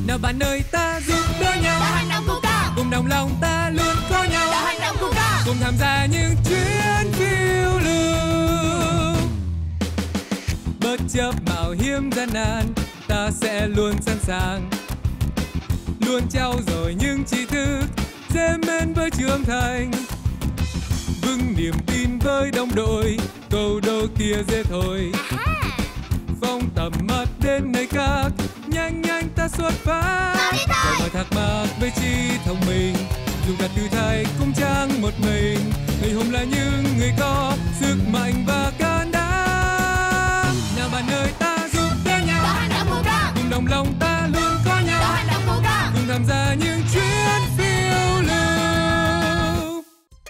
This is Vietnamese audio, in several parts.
Nào bạn ơi ta giúp đỡ nhau, Đội hành động của con, cùng đồng lòng ta luôn có nhau. đội hành động của con, Cùng tham gia những chuyến phiêu lưu. Bất chấp mạo hiểm gian nan, ta sẽ luôn sẵn sàng. Luôn trau dồi những tri thức, dễ mến với trưởng thành. Vững niềm tin với đồng đội, câu đầu kia dễ thôi. Phóng tầm mắt đến nơi khác, nhanh nhanh ta xuất phát. Khỏi mọi thắc mắc với trí thông minh, dù cả thử thách cũng chẳng một mình. Người hùng là những người có sức mạnh và can đảm. Nào bạn ơi ta giúp đỡ nhau, đội hành động của con, cùng đồng lòng ta luôn có nhau. đội hành động của con. Cùng tham gia những chuyến phiêu lưu.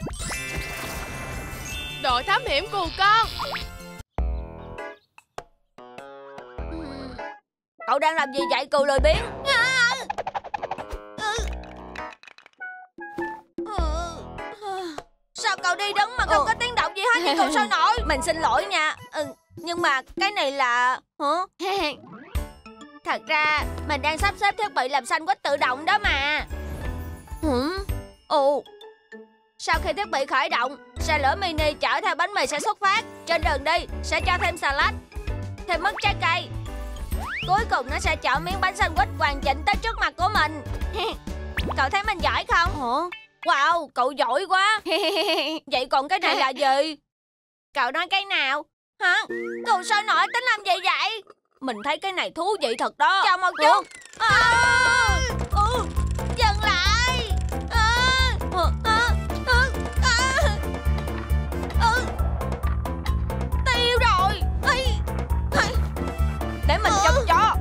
Đội thám hiểm của con. Cậu đang làm gì vậy cừu lười biếng? Sao cậu đi đứng mà không có tiếng động gì hết vậy cậu sôi nổi? Mình xin lỗi nha. Nhưng mà cái này là... Thật ra mình đang sắp xếp thiết bị làm sandwich tự động đó mà. Ồ. Sau khi thiết bị khởi động, xe lửa mini chở theo bánh mì sẽ xuất phát. Trên đường đi sẽ cho thêm salad, thêm mứt trái cây. Cuối cùng nó sẽ chở miếng bánh sandwich hoàn chỉnh tới trước mặt của mình. Cậu thấy mình giỏi không? Wow, cậu giỏi quá. Vậy còn cái này là gì? Cậu nói cái nào? Hả? Cậu sôi nổi tính làm gì vậy? Mình thấy cái này thú vị thật đó. Chờ một chút. Dừng lại. Tiêu rồi. Để mình chọc cho.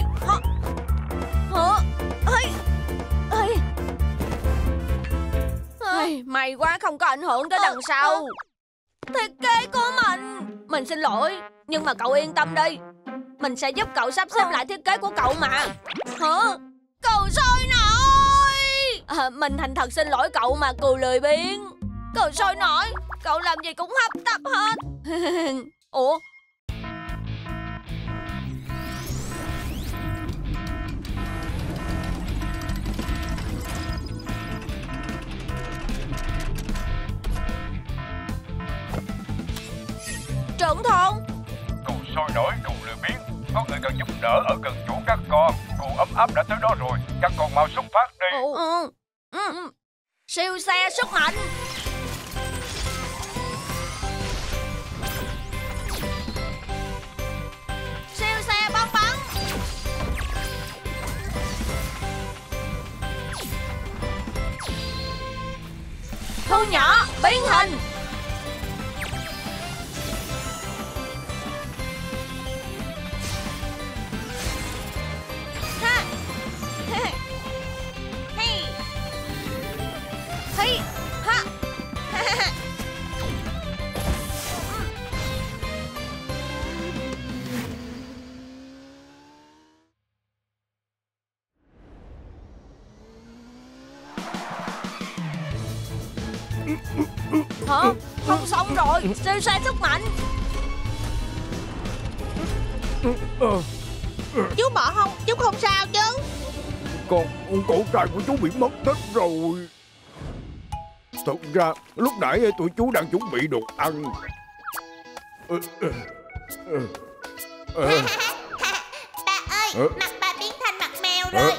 May quá không có ảnh hưởng tới đằng sau. Thiết kế của mình xin lỗi, nhưng mà cậu yên tâm đi, mình sẽ giúp cậu sắp xếp lại thiết kế của cậu mà. Hả? Cậu sôi nổi. Mình thành thật xin lỗi cậu mà cừu lười biếng. Cậu sôi nổi, cậu làm gì cũng hấp tấp hết. Ủa? Trưởng thôn. Cừu sôi nổi, cừu lười biếng, có người cần giúp đỡ ở gần chỗ các con. Cừu ấm áp đã tới đó rồi, các con mau xuất phát đi. Siêu xe sức mạnh. Siêu xe bong bóng. Thu nhỏ biến hình. Hả? Không xong rồi. Siêu xe sức mạnh. Chú bỏ không? Chú không sao chứ? Con cậu trai của chú bị mất tích rồi. Thật ra lúc nãy tụi chú đang chuẩn bị đồ ăn. Ba ơi, mặt ba biến thành mặt mèo rồi.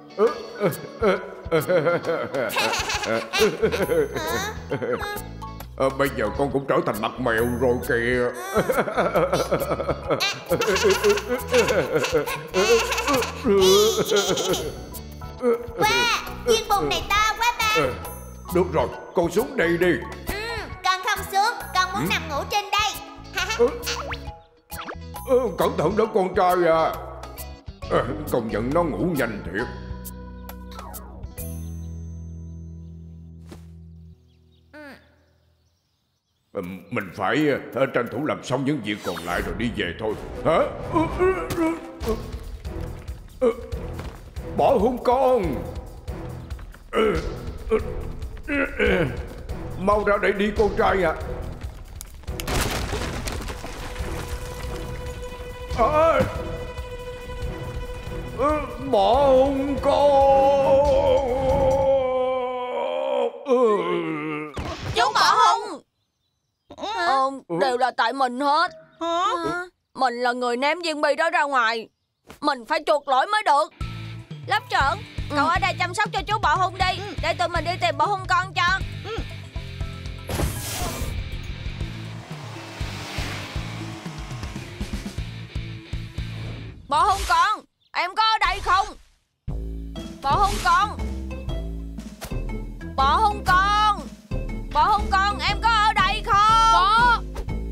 Bây giờ con cũng trở thành mặt mèo rồi kìa. Wow, viên bùn này to quá ba. Được rồi, con xuống đây đi. Con không xuống, con muốn nằm ngủ trên đây. Cẩn thận đó con trai à. Công nhận nó ngủ nhanh thiệt. Mình phải tranh thủ làm xong những việc còn lại rồi đi về thôi. Hả? Bỏ hôn con. Mau ra đây đi con trai à. Bỏ hung con. Chú bỏ hung. Đều là tại mình hết. Mình là người ném viên bi đó ra ngoài. Mình phải chuộc lỗi mới được. Lớp trưởng, cậu ở đây chăm sóc cho chú bọ hung đi. Để tụi mình đi tìm bọ hung con cho. Bọ hung con, em có ở đây không? Bọ hung con. Bọ hung con. Bọ hung con, em có ở đây không? Có.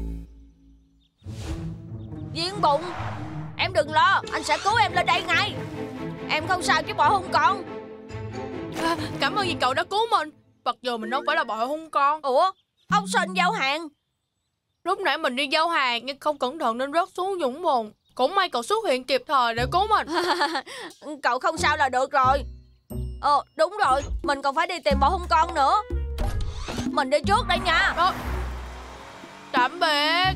Viên bụng, em đừng lo, anh sẽ cứu em lên đây ngay. Em không sao chứ bọ hung con. Cảm ơn vì cậu đã cứu mình. Mặc dù mình đâu phải là bọ hung con. Ủa, ông Sinh giao hàng. Lúc nãy mình đi giao hàng nhưng không cẩn thận nên rớt xuống vũng bùn. Cũng may cậu xuất hiện kịp thời để cứu mình. Cậu không sao là được rồi. Đúng rồi, mình còn phải đi tìm bọ hung con nữa. Mình đi trước đây nha. Đó. Tạm biệt.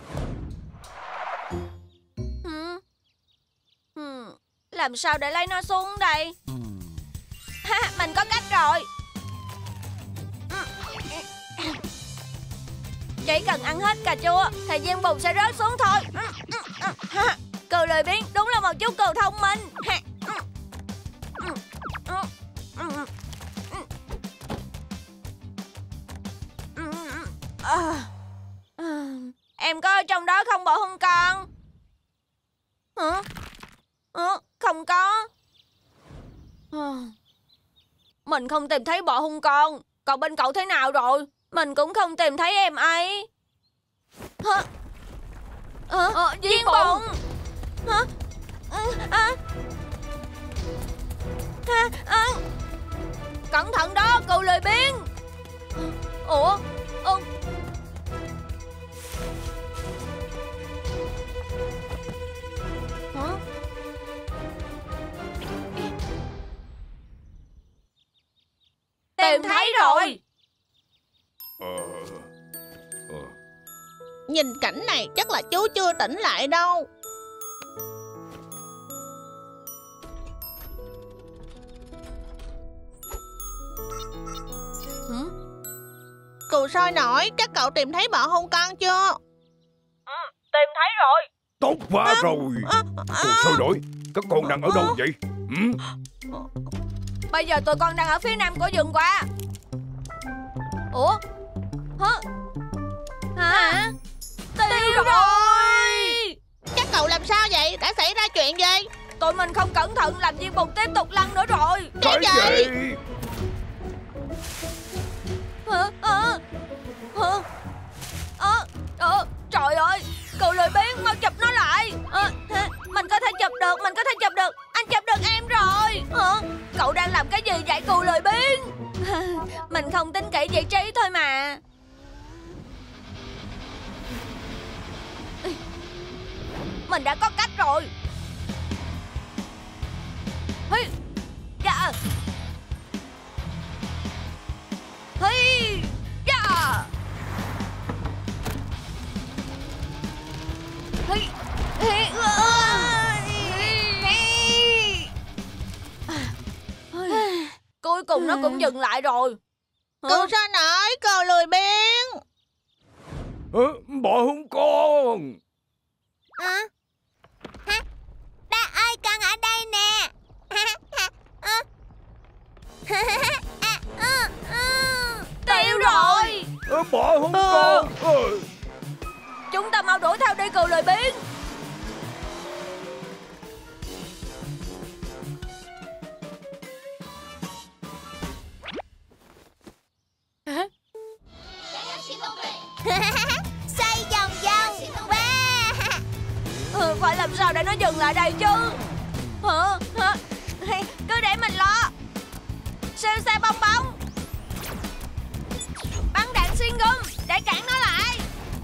Làm sao để lấy nó xuống đây? Mình có cách rồi. Chỉ cần ăn hết cà chua thì viên bùn sẽ rớt xuống thôi. Cừu lười biếng đúng là một chú cừu thông minh. Em có ở trong đó không bọ hung con? Hả? Không có. Mình không tìm thấy bọ hung con. Còn bên cậu thế nào rồi? Mình cũng không tìm thấy em ấy. Viên bụng. Cẩn thận đó, cừu lười biếng. Ủa? Tìm thấy rồi. Nhìn cảnh này chắc là chú chưa tỉnh lại đâu. Cừu sôi nổi, các cậu tìm thấy bọ hung con chưa? Tìm thấy rồi. Tốt quá rồi. Cừu sôi nổi, các con đang ở đâu vậy? Bây giờ tụi con đang ở phía nam của vườn qua. Ủa? Hả? Tiêu rồi. Các cậu làm sao vậy? Đã xảy ra chuyện gì? Tụi mình không cẩn thận làm viên bùn tiếp tục lăn nữa rồi. Cái gì? Trời ơi, cừu lười biếng, mau chụp nó lại. Mình có thể chụp được, mình có thể chụp được. Anh chụp được em rồi. Cậu đang làm cái gì vậy cừu lười biếng? Mình không tính kỹ vị trí thôi mà. Mình đã có cách rồi. Cuối cùng nó cũng dừng lại rồi. Cừu sôi nổi, cừu lười biếng. Bọ hung con. Ba ơi, con ở đây nè. Tiêu rồi. Bọ hung con. Chúng ta mau đuổi theo đi cừu lười biếng. Xoay vòng vòng. Wow. Phải làm sao để nó dừng lại đây chứ? Cứ để mình lo. Siêu xe bong bóng. Bắn đạn xuyên gum để cản nó lại.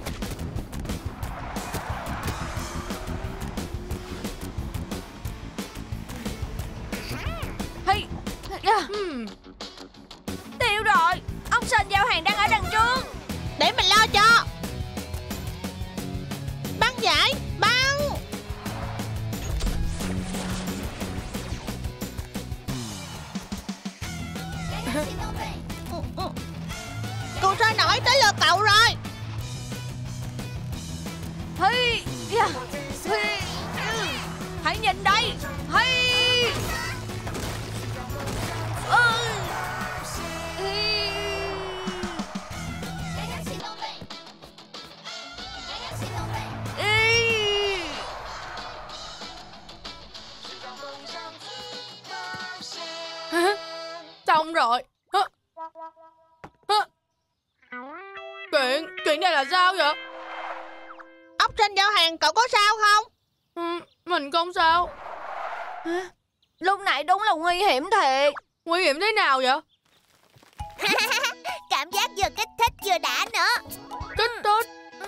Tiêu rồi. Ông Sinh giao hàng đang ở đằng trước. Để mình lo cho. Băng giải, băng. Cô soi nổi tới lượt cậu rồi. Hi, hãy nhìn đây. Xong rồi. Chuyện này là sao vậy? Ốc sên giao hàng, cậu có sao không? Mình không sao. Lúc nãy đúng là nguy hiểm thiệt. Nguy hiểm thế nào vậy? Cảm giác vừa kích thích vừa đã nữa. Kích thích?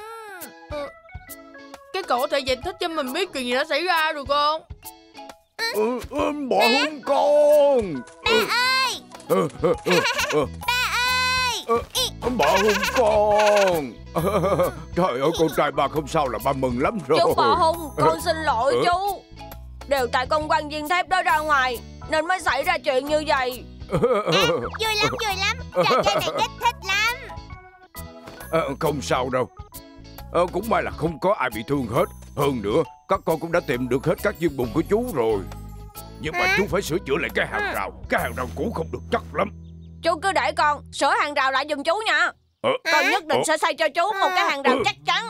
Cái cậu có thể giải thích cho mình biết chuyện gì đã xảy ra được không? Bọ hung con. Ba ơi. Ba ơi. Bọ hung con. Trời ơi, con trai ba không sao là ba mừng lắm rồi. Chú Bọ Hung, con xin lỗi chú. Đều tại con quăng viên thép đó ra ngoài nên mới xảy ra chuyện như vậy. Vui lắm. Trò chơi này kích thích lắm. Không sao đâu. Cũng may là không có ai bị thương hết. Hơn nữa, các con cũng đã tìm được hết các viên bùn của chú rồi. Nhưng mà chú phải sửa chữa lại cái hàng rào. Cái hàng rào cũ không được chắc lắm. Chú cứ để con sửa hàng rào lại giùm chú nha. Con nhất định sẽ xây cho chú một cái hàng rào chắc chắn.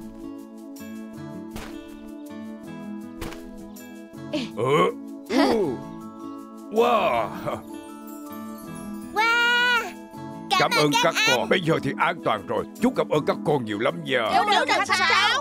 Wow. Cảm ơn các con. Bây giờ thì an toàn rồi. Chú cảm ơn các con nhiều lắm nha. Chú đừng khách sáo.